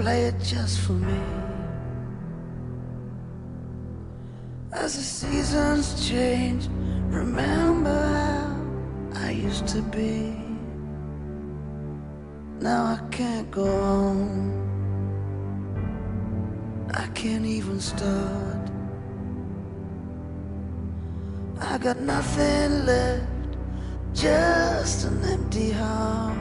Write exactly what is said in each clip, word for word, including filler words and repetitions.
play it just for me. As the seasons change, remember how I used to be. Now I can't go on, I can't even start. I got nothing left, just an empty heart.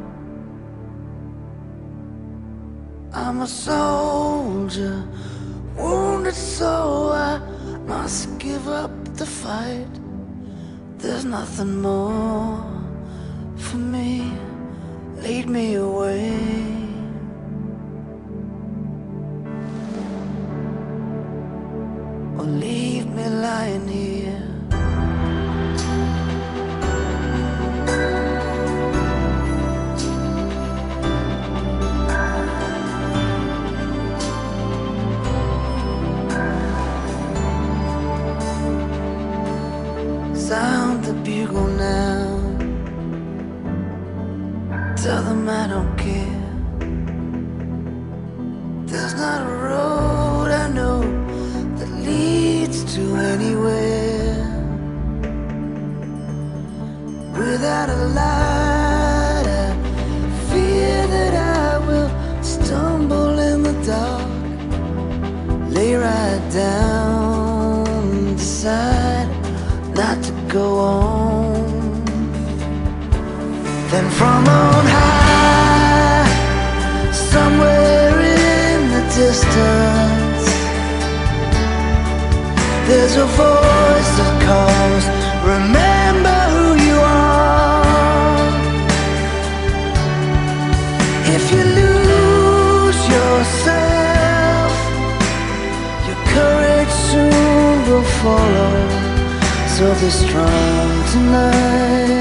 I'm a soldier, wounded so I must give up the fight. There's nothing more for me, lead me away. Or leave me lying here. Sound the bugle now, tell them I don't care. There's not a road I know that leads to anywhere without a light. I fear that I will stumble in the dark, lay right down, decide not to go on. Then from on high, somewhere in the distance, there's a voice that calls, remember who you are. If you lose yourself, your courage soon will follow. So be strong tonight.